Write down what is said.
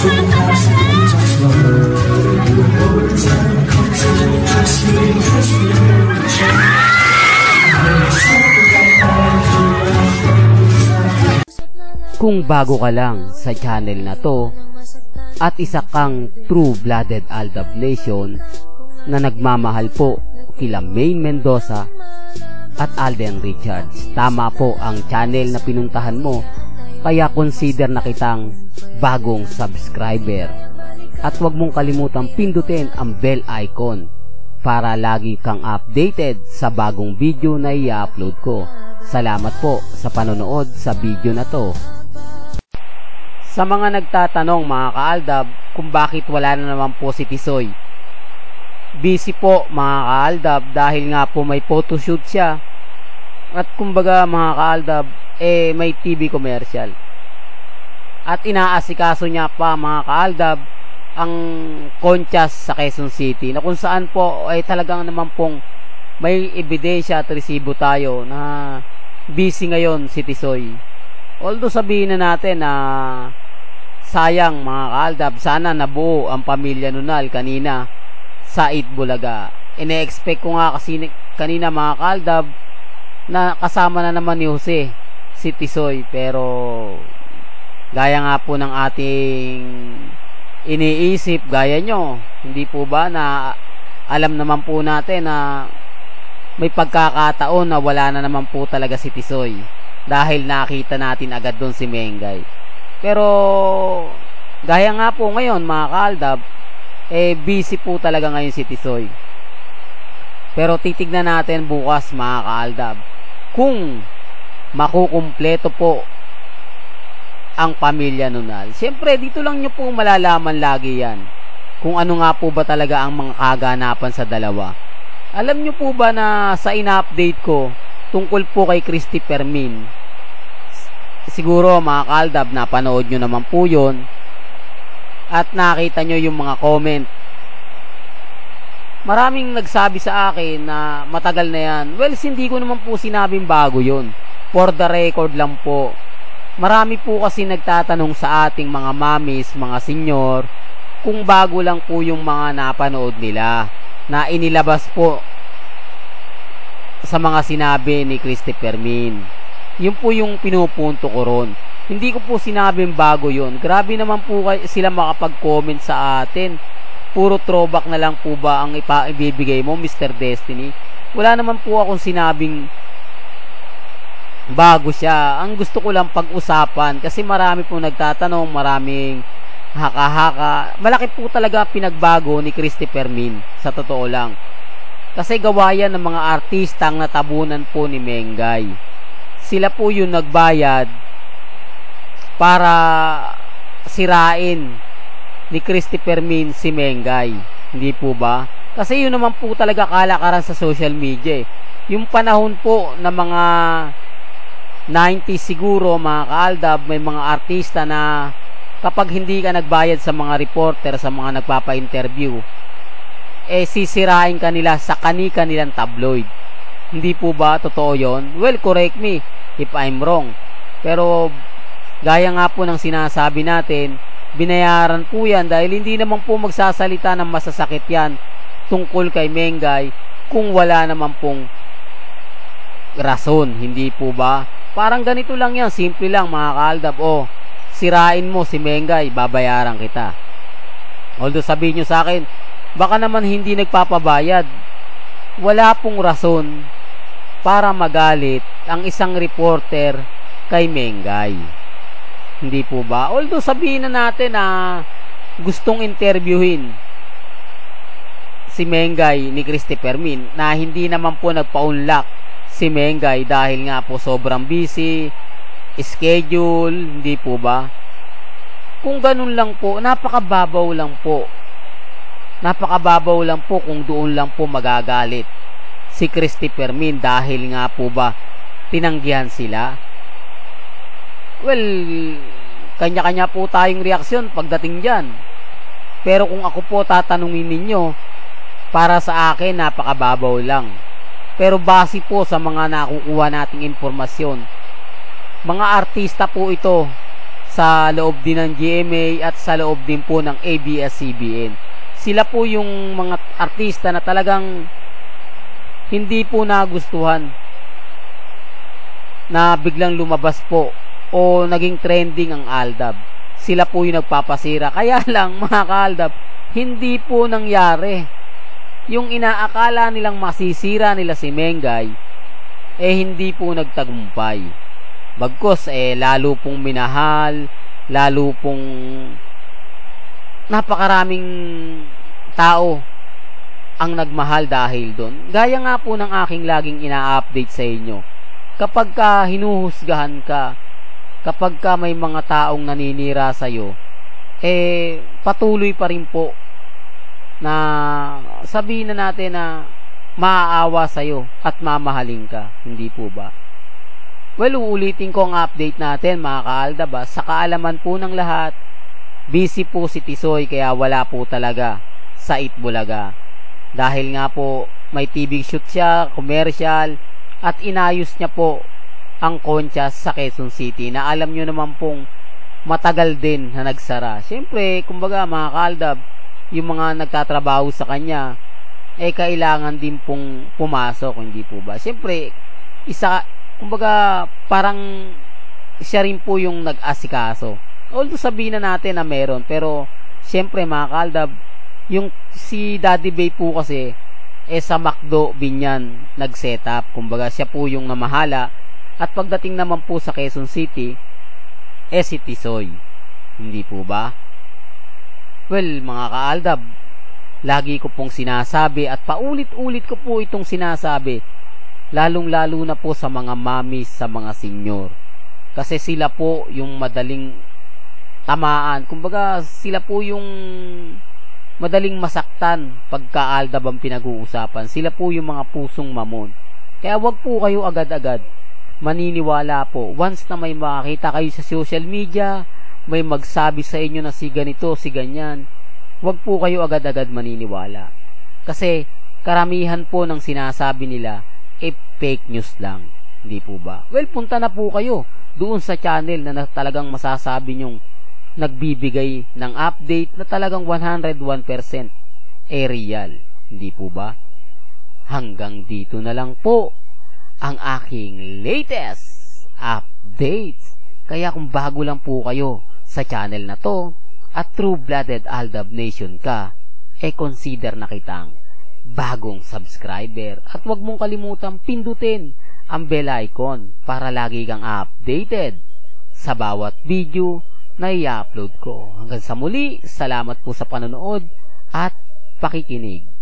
Kung bago ka lang sa channel na to at isa kang true-blooded Aldab Nation na nagmamahal po kila Maine Mendoza at Alden Richards, tama po ang channel na pinuntahan mo, kaya consider na kitang bagong subscriber. At huwag mong kalimutang pindutin ang bell icon para lagi kang updated sa bagong video na i-upload ko. Salamat po sa panonood sa video na to. Sa mga nagtatanong mga ka-Aldab kung bakit wala na naman po si Tisoy, busy po mga ka-Aldab dahil nga po may photoshoot siya at kumbaga mga ka-Aldab may TV commercial at inaasikaso niya pa mga ka-Aldab ang Conchas sa Quezon City, na kung saan po ay talagang naman pong may ebidensya at resibo tayo na busy ngayon si Tisoy. Although sabihin na natin na sayang mga ka-Aldab, sana nabuo ang pamilya Nunal kanina sa Itbulaga. Ine-expect ko nga kasi kanina mga ka-Aldab na kasama na naman ni Jose si Tisoy, pero gaya nga po ng ating iniisip, gaya nyo, hindi po ba na alam naman po natin na may pagkakataon na wala na naman po talaga si Tisoy dahil nakita natin agad doon si Mengay. Pero gaya nga po ngayon mga ka-Aldab, busy po talaga ngayon si Tisoy. Pero titignan natin bukas mga ka-Aldab kung makukumpleto po ang pamilya Nunal. Siyempre dito lang nyo po malalaman lagi yan kung ano nga po ba talaga ang mga kaganapan sa dalawa. Alam nyo po ba na sa ina-update ko tungkol po kay Christy Fermin, siguro mga ka-Aldab napanood nyo naman po yun at nakita nyo yung mga comment. Maraming nagsabi sa akin na matagal na yan. Well, hindi ko naman po sinabing bago yun. For the record lang po. Marami po kasi nagtatanong sa ating mga mamis, mga senyor, kung bago lang po yung mga napanood nila na inilabas po sa mga sinabi ni Christy Fermin. Yun po yung pinupunto ko ron. Hindi ko po sinabing bago yun. Grabe naman po sila makapag-comment sa atin. Puro throwback na lang po ba ang ibibigay mo, Mr. Destiny? Wala naman po akong sinabing bago siya. Ang gusto ko lang pag-usapan kasi marami po nagtatanong, maraming haka-haka. Malaki po talaga pinagbago ni Christy Fermin, sa totoo lang. Kasi gawayan ng mga artistang natabunan po ni Mengay. Sila po yung nagbayad para sirain ni Christy Fermin si Mengay. Hindi po ba? Kasi yun naman po talaga kalakaran sa social media. Yung panahon po na mga 90s siguro mga ka-Aldab, may mga artista na kapag hindi ka nagbayad sa mga reporter, sa mga nagpapa-interview, sisirain ka nila sa kanilang tabloid. Hindi po ba totoo yon? Well, correct me if I'm wrong. Pero gaya nga po ng sinasabi natin, binayaran po yan dahil hindi naman po magsasalita ng masasakit yan tungkol kay Mengay kung wala naman pong rason. Hindi po ba? Parang ganito lang yan, simple lang mga ka-Aldab. Sirain mo si Mengay, babayaran kita. Although sabihin nyo sa akin, baka naman hindi nagpapabayad. Wala pong rason para magalit ang isang reporter kay Mengay. Hindi po ba? Although sabihin na natin na gustong interviewin si Mengay ni Christy Fermin, na hindi naman po nagpa-unlock si Mengay dahil nga po sobrang busy, schedule, hindi po ba? Kung ganun lang po, napakababaw lang po. Napakababaw lang po kung doon lang po magagalit si Christy Fermin dahil nga po ba tinanggihan sila. Well, kanya-kanya po tayong reaksyon pagdating dyan. Pero kung ako po tatanungin ninyo, para sa akin napakababaw lang. Pero base po sa mga nakukuha nating impormasyon, mga artista po ito sa loob din ng GMA at sa loob din po ng ABS-CBN. Sila po yung mga artista na talagang hindi po nagustuhan na biglang lumabas po o naging trending ang Aldab. Sila po yung nagpapasira. Kaya lang mga ka-Aldab, hindi po nangyari. Yung inaakala nilang masisira nila si Mengay, hindi po nagtagumpay. Bagkus, lalo pong minahal, lalo pong napakaraming tao ang nagmahal dahil doon. Gaya nga po ng aking laging ina-update sa inyo. Kapag ka hinuhusgahan ka, kapag ka may mga taong naninira sa'yo, patuloy pa rin po na sabihin na natin na maaawa sa'yo at mamahalin ka. Hindi po ba? Well, uulitin ko ang update natin mga ka-Aldab. Sa kaalaman po ng lahat, busy po si Tisoy kaya wala po talaga sa Itbulaga. Dahil nga po may TV shoot siya, commercial, at inayos niya po ang Conchas sa Quezon City na alam nyo naman pong matagal din na nagsara. Siyempre, kumbaga mga ka-Aldab, yung mga nagtatrabaho sa kanya, kailangan din pong pumasok, hindi po ba? Siyempre, kumbaga parang siya rin po yung nag-asikaso. Although sabihin na natin na meron, pero siyempre mga ka-Aldab, yung si Daddy Bay po kasi sa McDo Binyan nag-setup. Kumbaga siya po yung namahala. At pagdating naman po sa Quezon City, si Tisoy. Hindi po ba? Well, mga ka-Aldab, lagi ko pong sinasabi at paulit-ulit ko po itong sinasabi, lalong-lalo na po sa mga mamis, sa mga senyor. Kasi sila po yung madaling tamaan. Kumbaga, sila po yung madaling masaktan pagka Aldab ang pinag-uusapan. Sila po yung mga pusong mamon. Kaya wag po kayo agad-agad maniniwala po. Once na may makakita kayo sa social media, may magsabi sa inyo na si ganito, si ganyan, wag po kayo agad-agad maniniwala. Kasi karamihan po ng sinasabi nila fake news lang. Hindi po ba? Well, punta na po kayo doon sa channel na talagang masasabi nyong nagbibigay ng update na talagang 101% real. Hindi po ba? Hanggang dito na lang po ang aking latest updates. Kaya kung bago lang po kayo sa channel na to at true-blooded Aldab Nation ka, consider na kitang bagong subscriber at huwag mong kalimutang pindutin ang bell icon para lagi kang updated sa bawat video na i-upload ko. Hanggang sa muli, salamat po sa panonood at pakikinig.